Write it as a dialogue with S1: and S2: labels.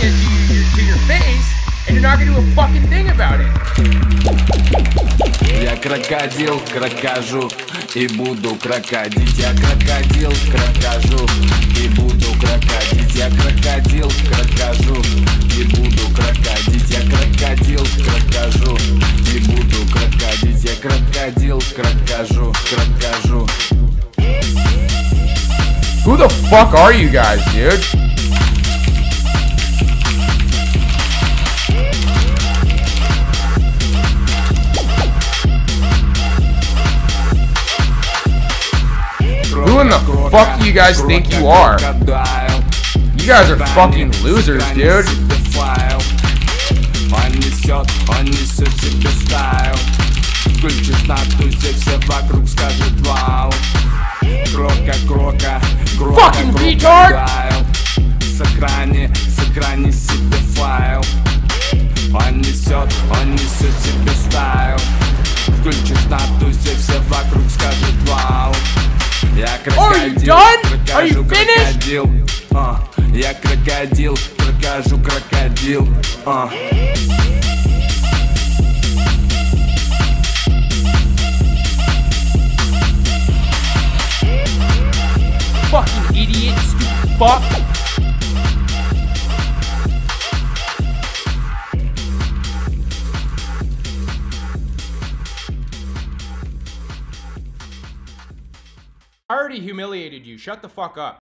S1: it to your face, and you're not gonna do a fucking thing about it.
S2: Я крокодил, крокожу и буду крокодить. Я крокодил, крокожу и буду крокодить. Я крокодил, крокожу и буду крокодить. Я крокодил, крокожу и буду крокодить. Я крокодил, крокожу, крокожу.
S1: Who the fuck are you guys, dude? Who in the fuck do you guys think you are? You guys are fucking losers, dude.
S2: Он несет себе стайл. Включишь на тусе, все вокруг скажут вау. Крока,
S1: Fucking retard!
S2: Сохрани себе файл. Он несет себе стайл. Включишь на тусе, все вокруг скажут вау. Я крокодил, прокажу крокодил. Я крокодил, прокажу крокодил.
S1: Fucking idiot, stupid fuck. I already humiliated you. Shut the fuck up.